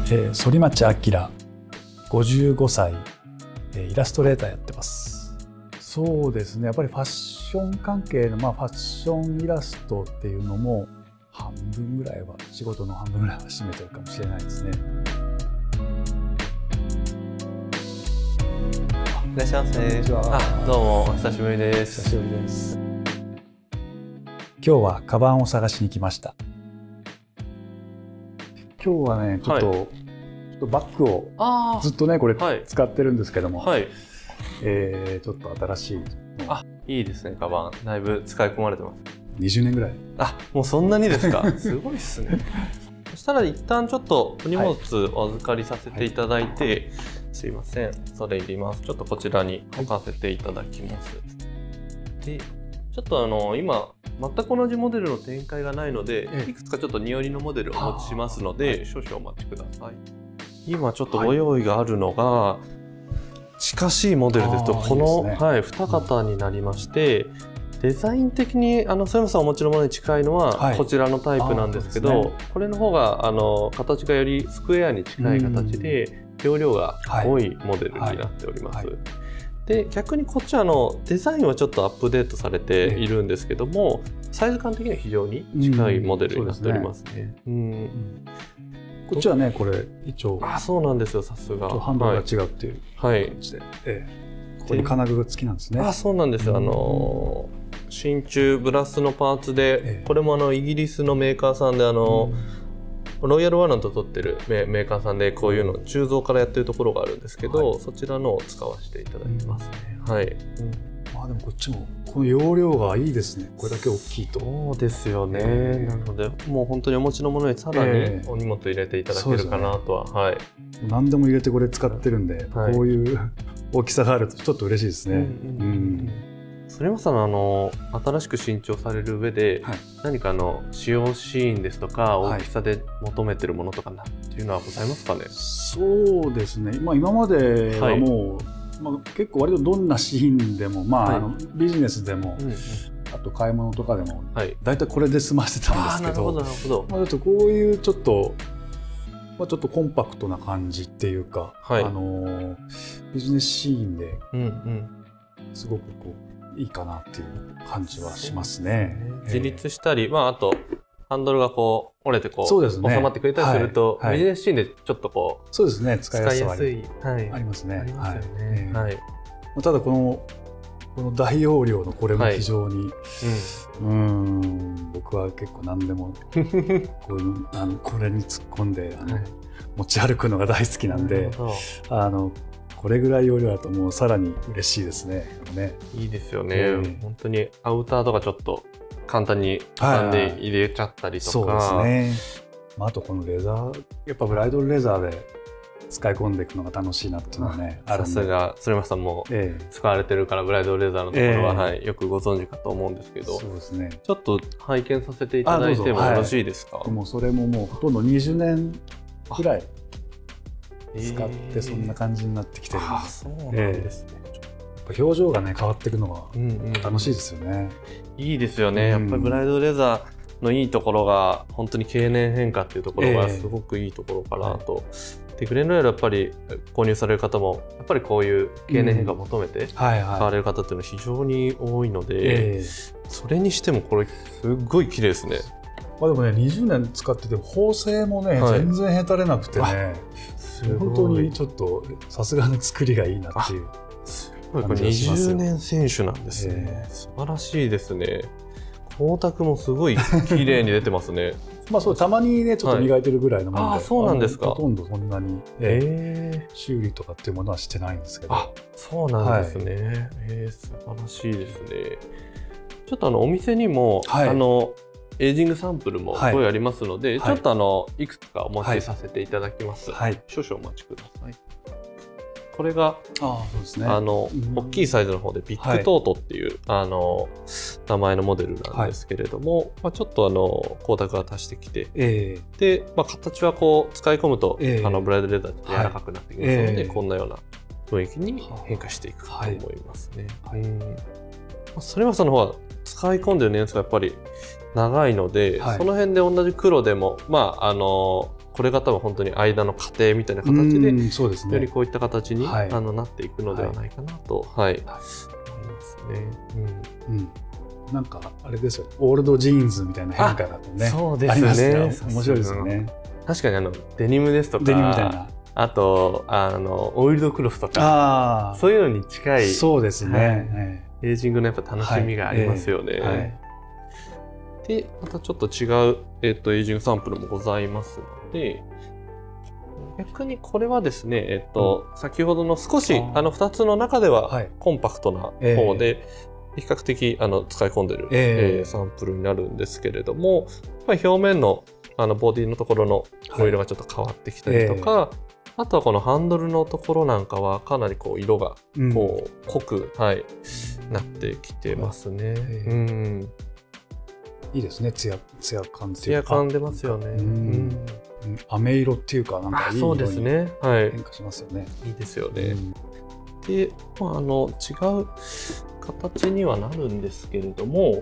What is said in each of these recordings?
反町明55歳、イラストレーターやってます。そうですね、やっぱりファッション関係の、ファッションイラストっていうのも半分ぐらいは、仕事の半分ぐらいは占めてるかもしれないですね。 いらっしゃいませ。 こんにちは。 どうもお久しぶりです。 久しぶりです。今日はカバンを探しに来ました。今日はね、ちょっとバッグをずっとねこれ使ってるんですけども、ちょっと新しい。 いいですね、カバン。だいぶ使い込まれてます。 20年ぐらい。 もうそんなにですか。すごいですね。そしたら一旦ちょっとお荷物お預かりさせていただいて、すいません、それいります。ちょっとこちらに置かせていただきます。で、ちょっと今全く同じモデルの展開がないので、いくつかちょっと似寄りのモデルをお持ちしますので、少々お待ちください。今ちょっとご用意があるのが、近しいモデルですとこの2型になりまして、デザイン的に反町さんお持ちのものに近いのはこちらのタイプなんですけど、これの方が形がよりスクエアに近い形で容量が多いモデルになっております。で、逆にこっちはデザインはちょっとアップデートされているんですけども、サイズ感的には非常に近いモデルになっておりますね。 こっちはね、これ一応そうなんですよ、さすがハンドルが違うっていう感じで、ここに金具が付きなんですね。 そうなんですよ。真鍮ブラスのパーツで、これもイギリスのメーカーさんでロイヤルワラント取ってるメーカーさんで、こういうの鋳造からやってるところがあるんですけど、そちらのを使わせていただきますね。 でもこっちもこの容量がいいですね。これだけ大きいと。 そうですよね。なのでもう本当にお持ちのものにさらにお荷物入れていただけるかなとは。 何でも入れてこれ使ってるんで、こういう大きさがあるとちょっと嬉しいですね。 反町さんの新しく新調される上で、何か使用シーンですとか大きさで求めてるものとかっていうのはございますかね？ そうですね、今まではもう、結構割とどんなシーンでも、ビジネスでも、あと買い物とかでも、だいたいこれで済ませてたんですけど、こういうちょっとコンパクトな感じっていうか、ビジネスシーンですごくいいかなっていう感じはしますね。 自立したり、あとハンドルが折れて収まってくれたりすると、ビジネスシーンでちょっとそうですね、使いやすいありますね。ただこの大容量のこれも非常に、僕は結構何でもこれに突っ込んで持ち歩くのが大好きなんで、これぐらい容量だともうさらに嬉しいですね。 いいですよね。本当にアウターとかちょっと簡単に挟んで入れちゃったりとか。 そうですね。あとこのレザー、やっぱブライドルレザーで使い込んでいくのが楽しいなっていうのはね、 さすが反町さんも使われてるから、ブライドルレザーのところはよくご存知かと思うんですけど、ちょっと拝見させていただいてもよろしいですか？ もうそれももうほとんど20年ぐらい使ってそんな感じになってきてる。 そうなんですね。 表情がね変わっていくのが楽しいですよね。 いいですよね。やっぱりブライドルレザーのいいところが本当に経年変化っていうところがすごくいいところかなと。でグレンロイヤルやっぱり購入される方もやっぱりこういう経年変化を求めて買われる方っていうのは非常に多いので、それにしてもこれすごい綺麗ですね。 でもね、20年使ってて縫製もね、全然へたれなくてね、本当にちょっとさすがの作りがいいなっていう。 これ20年選手なんですね。素晴らしいですね。光沢もすごい綺麗に出てますね。 そう、たまにねちょっと磨いてるぐらいのもので、 そうなんですか。 ほとんどそんなに修理とかっていうものはしてないんですけど。 そうなんですね。素晴らしいですね。ちょっとお店にもエイジングサンプルもご用意ありますので、ちょっといくつかお持ちさせていただきます。少々お待ちください。これが大きいサイズの方でビッグトートっていう名前のモデルなんですけれども、ちょっと光沢が足してきて、で形は使い込むとブライドレザーって柔らかくなってきますので、こんなような雰囲気に変化していくと思いますね。反町さんの方は使い込んでる年数がやっぱり長いので、その辺で同じ黒でもここれが多分本当に間の過程みたいな形で、 そうですね、 よりこういった形に、なっていくのではないかなと、思いますね。 なんかあれですよね、オールドジーンズみたいな変化だとね、 そうですね、 面白いですよね。 確かにデニムですとか、 デニムみたいな、 あとオイルドクロスとか、そういうのに近い、 そうですね、 エイジングのやっぱ楽しみがありますよね。でまたちょっと違う、エイジングサンプルもございますので、逆にこれはですね、先ほどの少し2つの中ではコンパクトな方で、比較的使い込んでる、サンプルになるんですけれども、表面のボディのところのお色がちょっと変わってきたりとか、あとはこのハンドルのところなんかはかなりこう色がこう濃く、なってきてますね。 いいですね、ツヤ感っていうか。 ツヤ感出ますよね。 飴色っていうか、なんかいい色に変化しますよね。 いいですよね。で、違う形にはなるんですけれども、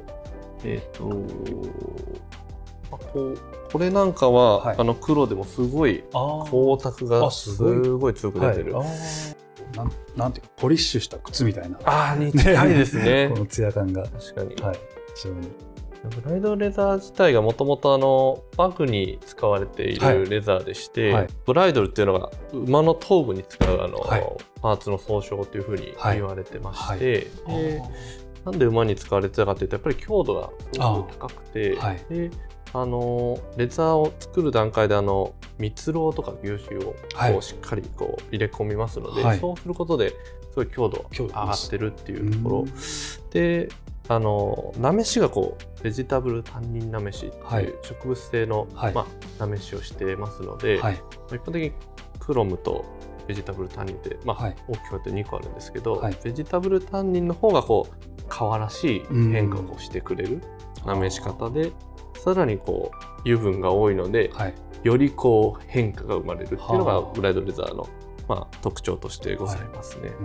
これなんかは、黒でもすごい光沢がすごい強く出てる。 なんていうか、ポリッシュした靴みたいな。 に近いですね。 このツヤ感が。 確かに。 非常に。 ブライドレザー自体がもともとバッグに使われているレザーでして、ブライドルっていうのが馬の頭部に使うパーツの総称というふうに言われてまして、なんで馬に使われてたかというと、やっぱり強度がすごく高くて、でレザーを作る段階で蜜蝋とか牛脂をしっかりこう入れ込みますので、そうすることですごい強度が上がってるっていうところで、なめしがこうベジタブルタンニンなめしっていう植物性の、なめしをしてますので、一般的にクロムとベジタブルタンニンって、大きく分けて2個あるんですけど、ベジタブルタンニンの方がこう可愛らしい変化をしてくれるなめし方で、さらにこう油分が多いので、よりこう変化が生まれるっていうのがブライドレザーの、特徴としてございますね。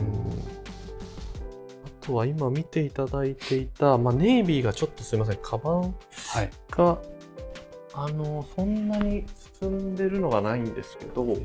あとは今見ていただいていた、ネイビーがちょっとすいません、カバンが、そんなに進んでるのがないんですけど、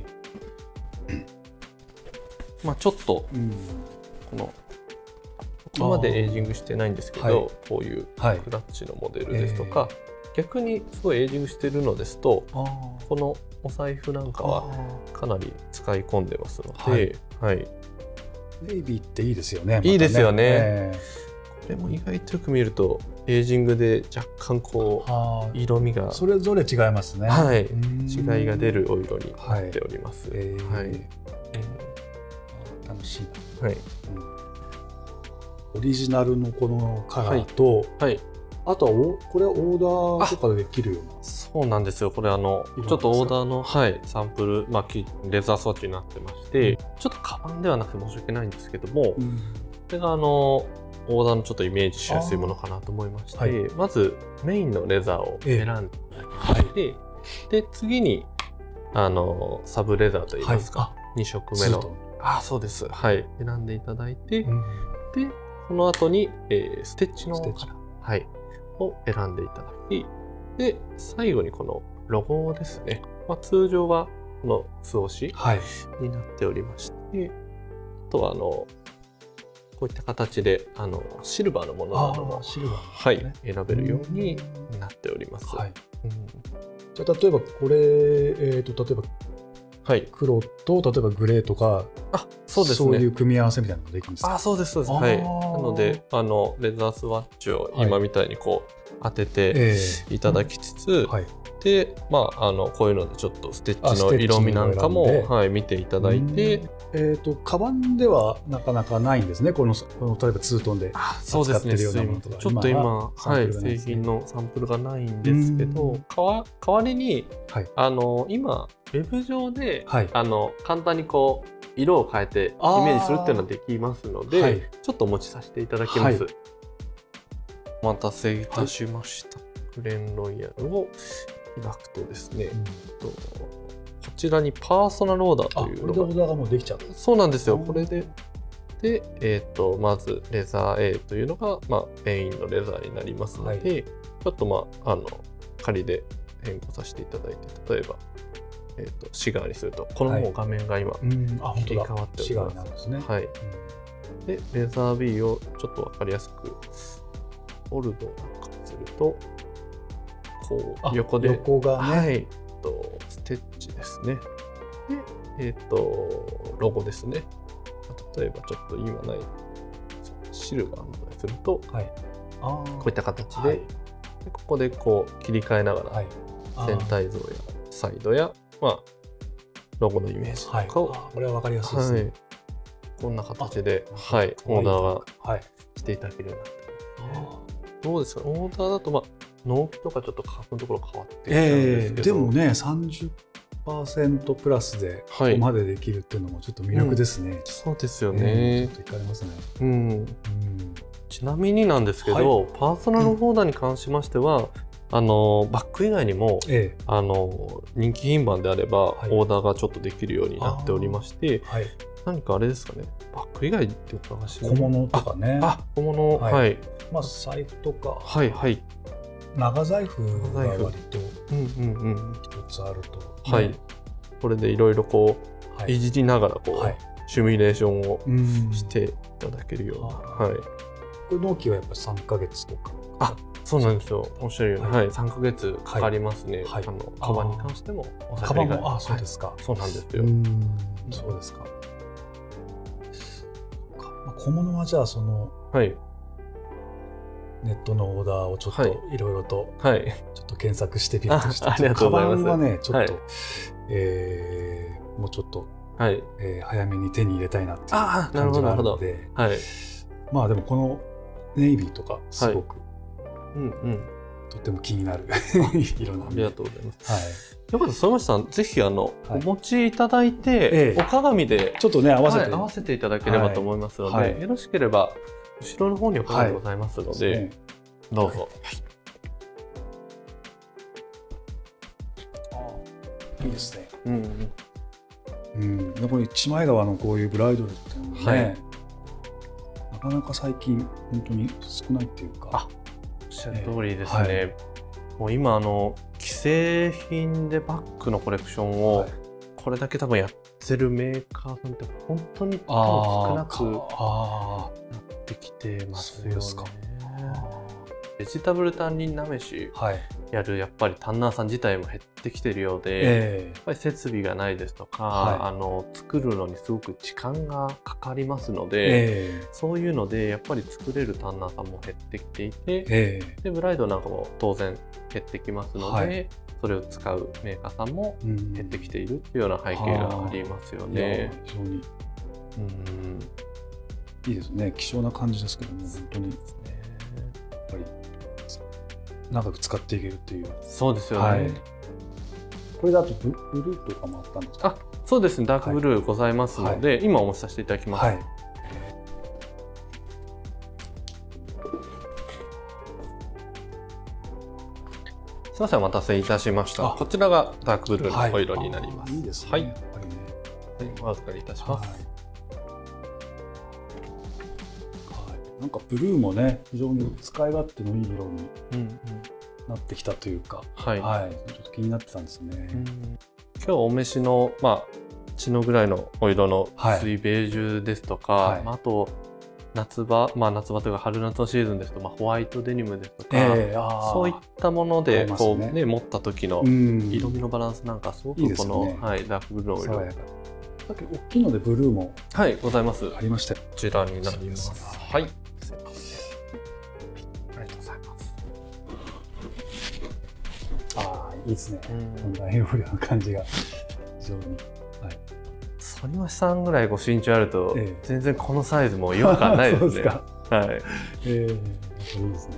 ちょっと、ここまでエイジングしてないんですけど、こういうクラッチのモデルですとか、逆にすごいエイジングしてるのですと、このお財布なんかはかなり使い込んでますので、 ネイビーっていいですよね。 いいですよね。これも意外とよく見るとエイジングで若干こう色味がそれぞれ違いますね。 違いが出るお色になっております。 楽しい。オリジナルのこのカラーと、あとはこれはオーダーとかでできるような。 そうなんですよ。これちょっとオーダーの、サンプル、レザー装置になってまして、ちょっとカバンではなくて申し訳ないんですけども、これがオーダーのちょっとイメージしやすいものかなと思いまして、まずメインのレザーを選んでいただいて、で次にサブレザーといいますか、2色目のそうです、選んでいただいて、でその後に、ステッチのカラー、を選んでいただき、で最後にこのロゴですね。通常はこの素押しになっておりまして、あとはこういった形でシルバーのものなども選べるようになっております。 じゃあ例えばこれ、例えば黒と例えばグレーとか、そういう組み合わせみたいなのができるんですか？ そうですそうです。なのでレザースワッチを今みたいにこう当てていただきつつ、でこういうのでちょっとステッチの色味なんかも見ていただいて、 カバンではなかなかないんですね。この例えばツートンで使ってるようなものとか、 ちょっと今製品のサンプルがないんですけど、代わりに今ウェブ上で簡単にこう色を変えてイメージするっていうのができますので、ちょっとお持ちさせていただきます。お待たせいたしました。クレーンロイヤルを開くとですね、こちらにパーソナルオーダーというのが、 オーダーがもうできちゃう。 そうなんですよ。これでまずレザー A というのがメインのレザーになりますので、ちょっと仮で変更させていただいて、例えばシガーにするとこのもう画面が今切り替わっております。はい。でレザー B をちょっと分かりやすくボルドなんかするとこう横で横がね、 はい、ステッチですね。でロゴですね。例えばちょっと今ないシルバーのものにすると、はい、こういった形で、はい、でここでこう切り替えながら、はい、全体像やサイドや、まあ、ロゴのイメージとかを、 これは分かりやすいですね。はい、 こんな形で、はい、オーダーがしていただけるようになってますね。どうですか、オーダーだと、まあ、納期とかちょっと価格のところ変わってきたんですけど、 でもね 30% プラスでここまでできるっていうのもちょっと魅力ですね。 そうですよね。 ちょっと惹かれますね。 ちなみになんですけど、パーソナルオーダーに関しましては、バッグ以外にも、人気品番であれば、オーダーがちょっとできるようになっておりまして、何かあれですかね、バッグ以外ってお伺いします。 小物とかね。 小物、はい。 まあ財布とか。 はいはい。 長財布が割と一つあると、 はい、これでいろいろこういじりながらこうシミュレーションをしていただけるような、はい。 これ納期はやっぱり3ヶ月とか。 そうなんですよ。おっしゃるように、はい、3ヶ月かかりますね。カバンに関してもお下がりが。 そうですか。 そうなんですよ。 そうですか。小物はじゃあその。はい。ネットのオーダーをちょっといろいろとちょっと検索してみるとして、カバンはねちょっともうちょっと早めに手に入れたいなっていう感じがあるので、まあでもこのネイビーとかすごくとっても気になる色なんで。 ありがとうございます。よかったら相馬さんぜひお持ちいただいてお鏡でちょっとね合わせていただければと思いますので、よろしければ後ろの方にお鏡ございますので、どうぞ。 いいですね。これ一枚革のこういうブライドルっていうのはね、なかなか最近本当に少ないっていうか。 おっしゃる通りですね。もう今既製品でバッグのコレクションをこれだけ多分やってるメーカーさんって本当に少なくなってきてますよね。デジタブル担任なめしやるやっぱりタンナーさん自体も減ってきてるようで、やっぱり設備がないですとか、作るのにすごく時間がかかりますので、そういうのでやっぱり作れるタンナーさんも減ってきていて、でブライドなんかも当然減ってきますので、それを使うメーカーさんも減ってきているっていうような背景がありますよね。 非常にいいですね。希少な感じですけども、本当にやっぱり長く使っていけるっていう。 そうですよね。 これだとブルーとかもあったんですか？ そうですね。ダークブルーございますので、今お持ちさせていただきます。すみません、お待たせいたしました。こちらがダークブルーのお色になります。 いいですね。 はい。お預かりいたします。 なんかブルーもね、非常に使い勝手のいい色になってきたというか、ちょっと気になってたんですね。 今日お召しの血のぐらいのお色の薄いベージュですとか、あと夏場、夏場というか春夏のシーズンですと、ホワイトデニムですとか、そういったものでこうね持った時の色味のバランスなんかすごくこのダークブルーの色。 さっき大きいのでブルーもございます。 ありました。こちらになります。はい。 いいですね。大容量の感じが非常に。 反町さんぐらいご身長あると、全然このサイズも違和感ないですね。そうですか。はい。いいですね。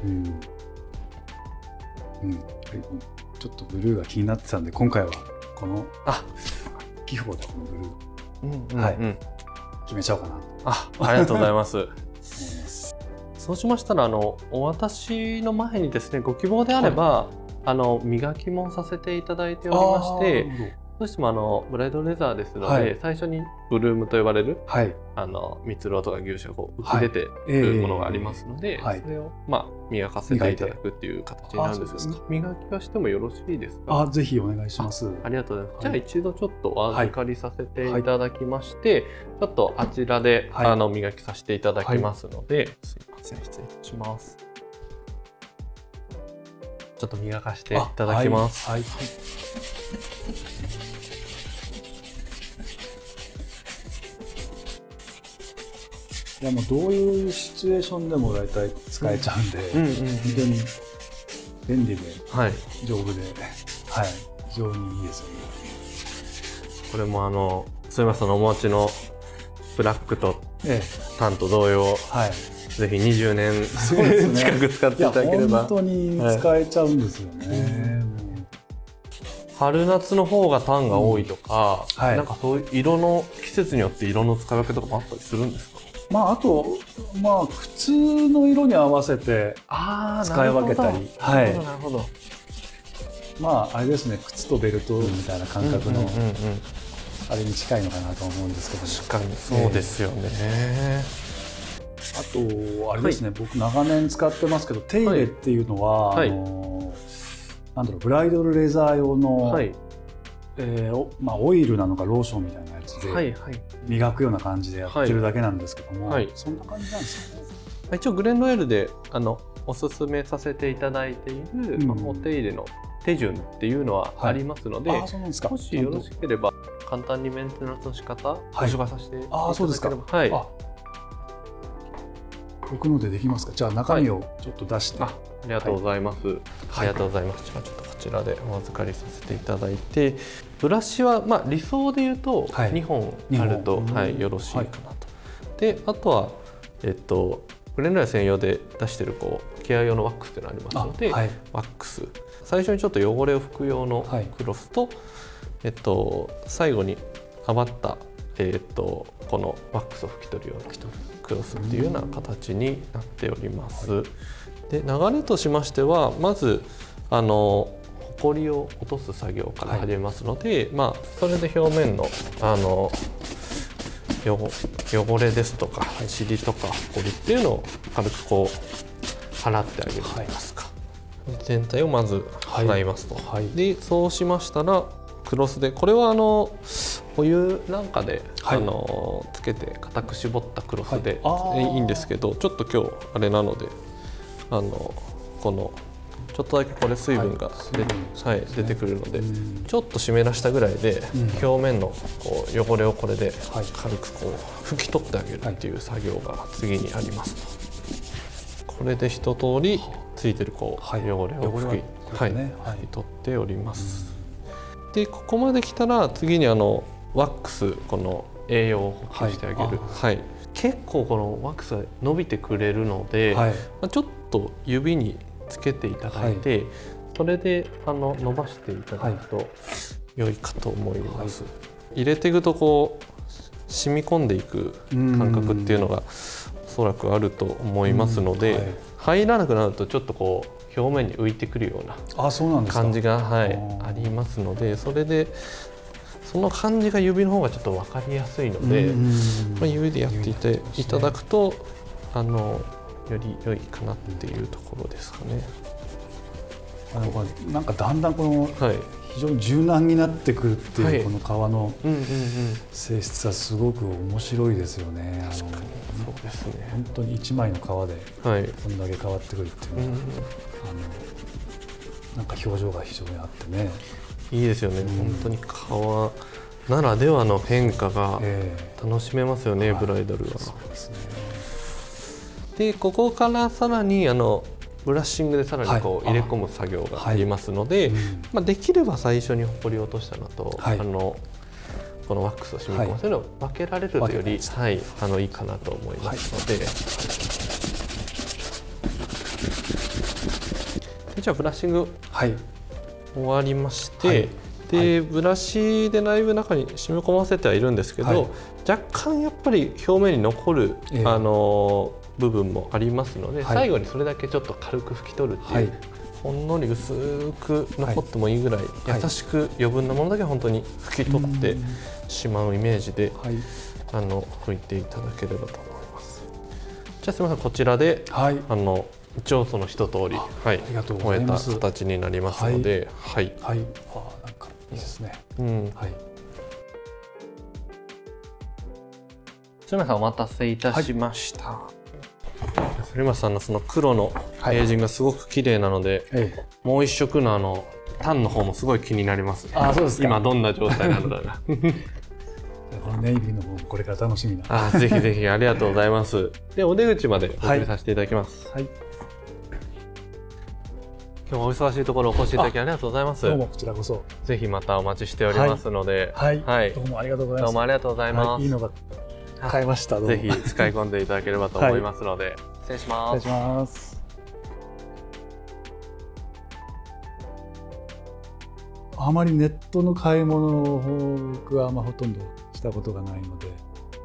ちょっとブルーが気になってたんで、今回はこの気泡でこのブルー決めちゃおうかな。 ありがとうございます。そうしましたらお渡しの前にですね、ご希望であれば磨きもさせていただいておりまして、 どうしてもブライダルレザーですので、最初にブルームと呼ばれる、蜜蝋とか牛脂が浮き出ているものがありますので、それを磨かせていただくっていう形になるんですが、磨きはしてもよろしいですか？ ぜひお願いします。 ありがとうございます。じゃあ一度ちょっとお預かりさせていただきまして、ちょっとあちらで磨きさせていただきますので、すいません、失礼いたします。ちょっと磨かしていただきます。 いや、もうどういうシチュエーションでも大体使えちゃうんで、本当に便利で、丈夫で、非常にいいですよね。 これもすみません、お持ちのブラックとタンと同様、ぜひ20年近く使っていただければ。 本当に使えちゃうんですよね。 春夏の方がタンが多いとか、なんかそういう色の季節によって色の使い分けとかもあったりするんですか？ あと靴の色に合わせて使い分けたり、 なるほど。 あれですね、靴とベルトみたいな感覚のあれに近いのかなと思うんですけど、 確かにそうですよね。 あとあれですね、僕長年使ってますけど、手入れっていうのはなんだろう、ブライダルレザー用のオイルなのかローションみたいなやつで磨くような感じでやってるだけなんですけども、そんな感じなんですかね。 一応グレンロエルでおすすめさせていただいているお手入れの手順っていうのはありますので、もしよろしければ簡単にメンテナンスの仕方ご紹介させていただければ。 僕のでできますか？じゃあ中身をちょっと出して。 ありがとうございます。ありがとうございます。じゃあちょっとこちらでお預かりさせていただいて、ブラシは理想で言うと2本あるとよろしいかなと。で、あとはグレンロエル専用で出してるケア用のワックスっていうのがありますので、ワックス最初にちょっと汚れを拭く用のクロスと、最後に余ったこのワックスを拭き取るようなクロスっていうような形になっております。で、流れとしましてはまずほこりを落とす作業から始めますので、それで表面の汚れですとか塵とかほこりっていうのを軽く払ってあげるといいますか、全体をまず洗いますと。で、そうしましたらクロスで、これはお湯なんかで、つけて固く絞ったクロスでいいんですけど、ちょっと今日あれなのでこのちょっとだけこれ水分が出てくるので、ちょっと湿らしたぐらいで表面の汚れをこれで軽く拭き取ってあげるっていう作業が次にあります。これで一通りついてる汚れを拭き取っております。で、ここまで来たら次にワックス、この栄養を補給してあげる。結構このワックスが伸びてくれるので、ちょっと指につけていただいて、それで伸ばしていただくと良いかと思います。入れていくと染み込んでいく感覚っていうのがおそらくあると思いますので、入らなくなるとちょっと表面に浮いてくるような感じがありますので、それでその感じが指の方がちょっと分かりやすいので、指でやっていただくとより良いかなっていうところですかね。 なんかだんだん非常に柔軟になってくるっていうこの革の性質はすごく面白いですよね。 確かにそうですね。 本当に1枚の革でこんだけ変わってくるっていうのは、なんか表情が非常にあってね、 いいですよね。本当に革ならではの変化が楽しめますよね、ブライダルは。 そうですね。 で、ここからさらにブラッシングでさらに入れ込む作業がありますので、できれば最初にほこりを落としたのと、このワックスを染み込ませるのを分けられるとよりいいかなと思いますので、じゃあブラッシング終わりまして、でブラシでだいぶ中に染み込ませてはいるんですけど、若干やっぱり表面に残る部分もありますので、最後にそれだけちょっと軽く拭き取るっていうほんのり薄く残ってもいいぐらい、優しく余分なものだけ本当に拭き取ってしまうイメージで、拭いていただければと思います。じゃあすみません、こちらで、一応その一通り、終えた形になりますので、 なんかいいですね。 すみません、お待たせいたしました。反町さんのその黒のページンがすごく綺麗なので、もう一色のタンの方もすごい気になりますね。 そうですか。 今どんな状態なのかな。 このネイビーの方もこれから楽しみな。 ぜひぜひありがとうございます。で、お出口までお送りさせていただきます。今日もお忙しいところお越しいただきありがとうございます。 どうもこちらこそ。 ぜひまたお待ちしておりますので、 どうもありがとうございます。 どうもありがとうございます。 いいのが買えました。 ぜひ使い込んでいただければと思いますので、失礼します。 失礼します。あまりネットの買い物を僕はほとんどしたことがないので、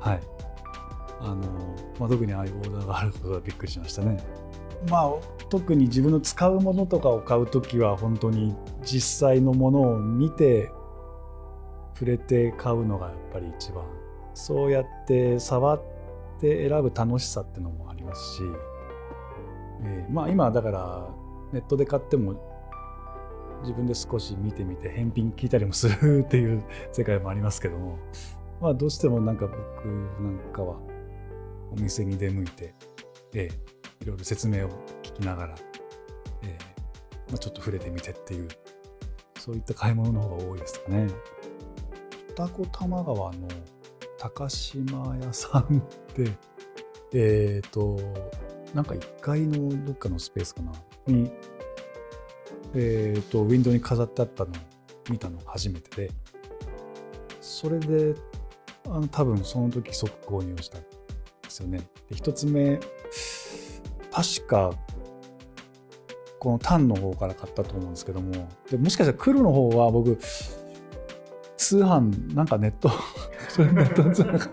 特にああいうオーダーがあることはびっくりしましたね。特に自分の使うものとかを買うときは本当に実際のものを見て触れて買うのがやっぱり一番、そうやって触って選ぶ楽しさっていうのもありますし、今だからネットで買っても自分で少し見てみて返品聞いたりもするっていう世界もありますけども、どうしても僕なんかはお店に出向いて、いろいろ説明を聞きながら、ちょっと触れてみてっていう、そういった買い物の方が多いですかね。二子玉川の高島屋さんってなんか1階のどっかのスペースかなにウィンドウに飾ってあったのを見たのが初めてで、それで多分その時即購入したんですよね。で1つ目確かこのタンの方から買ったと思うんですけども、でもしかしたら黒の方は僕通販ネットそれネットの通販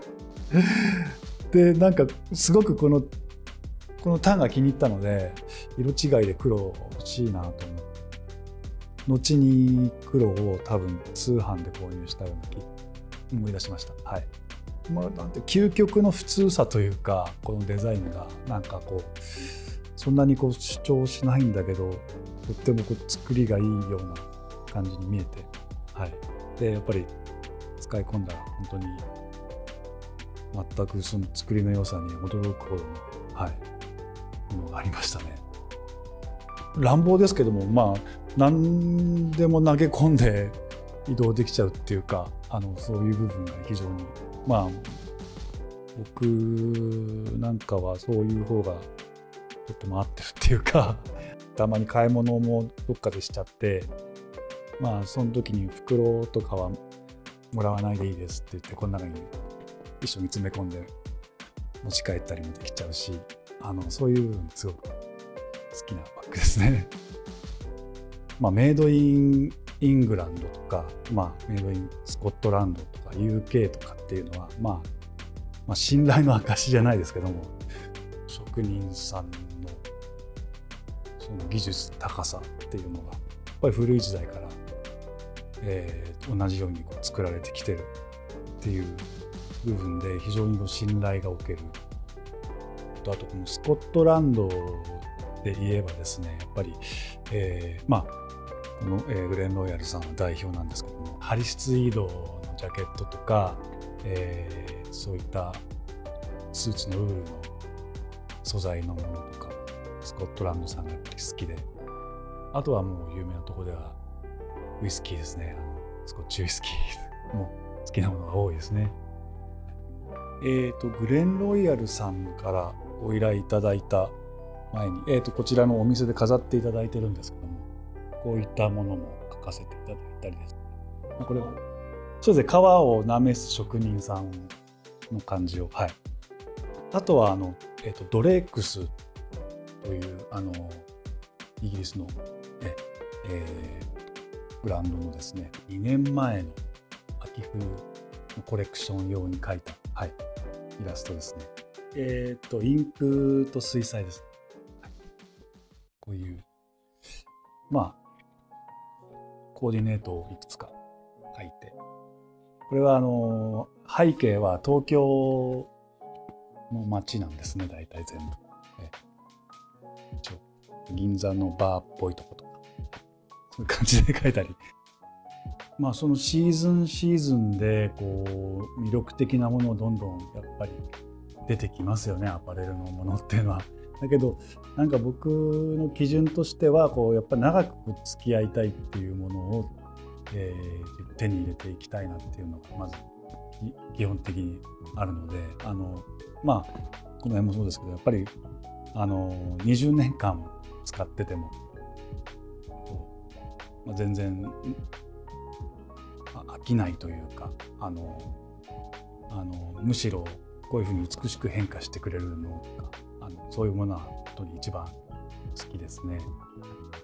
ですごくこのタンが気に入ったので、色違いで黒欲しいなと思って、後に黒を多分通販で購入したような気思い出しました。なんて究極の普通さというか、このデザインがそんなに主張しないんだけど、とっても作りがいいような感じに見えて、でやっぱり使い込んだら本当に全くその作りの良さに驚くほどのものがありましたね。乱暴ですけども、何でも投げ込んで移動できちゃうっていうか、そういう部分が非常に僕なんかはそういう方がとっても合ってるっていうかたまに買い物もどっかでしちゃって、その時に袋とかはもらわないでいいですって言って、この中に一緒に詰め込んで持ち帰ったりもできちゃうし、そういう部分すごく好きなバッグですね。メイドインイングランドとか、メイドインスコットランドとか UK とかっていうのは、信頼の証じゃないですけども、職人さんのその技術高さっていうのがやっぱり古い時代から、同じように作られてきてるっていう部分で非常に信頼がおける。あとこのスコットランドで言えばですね、やっぱり、この、グレンロイヤルさんは代表なんですけども、ハリスツイードのジャケットとか、そういったスーツのウールの素材のものとか、スコットランドさんがやっぱり好きで、あとはもう有名なところではウイスキーですね。スコッチウイスキーも好きなものが多いですね。グレンロイヤルさんからご依頼いただいた前に、こちらのお店で飾っていただいてるんですけども、こういったものも書かせていただいたりです。これはそうですね、革をなめす職人さんの感じを、あとはドレークスというイギリスの、ブランドのですね、2年前の秋冬のコレクション用に描いた、イラストですね。インクと水彩です。こういうコーディネートをいくつか書いて、これは背景は東京の街なんですね、大体全部。銀座のバーっぽいとことか、そういう感じで書いたり、そのシーズンでこう魅力的なものをどんどんやっぱり出てきますよね、アパレルのものっていうのは。だけどなんか僕の基準としてはこうやっぱ長く付き合いたいっていうものを、手に入れていきたいなっていうのがまず基本的にあるので、この辺もそうですけど、やっぱり20年間使ってても、全然飽きないというか、むしろこういうふうに美しく変化してくれるのが、そういうものは本当に一番好きですね。